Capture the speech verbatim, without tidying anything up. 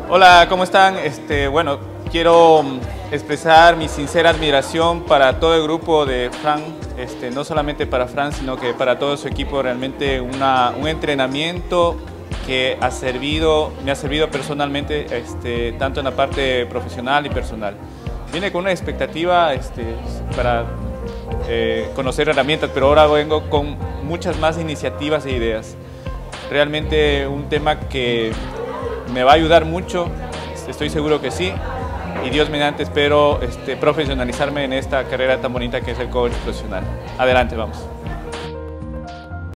Hola, ¿cómo están? Este, bueno, quiero expresar mi sincera admiración para todo el grupo de Fran, este, no solamente para Fran, sino que para todo su equipo. Realmente una, un entrenamiento que ha servido, me ha servido personalmente, este, tanto en la parte profesional y personal. Vine con una expectativa este, para eh, conocer herramientas, pero ahora vengo con muchas más iniciativas e ideas. Realmente un tema que me va a ayudar mucho, estoy seguro que sí, y Dios mediante espero este, profesionalizarme en esta carrera tan bonita que es el coach profesional. Adelante, vamos.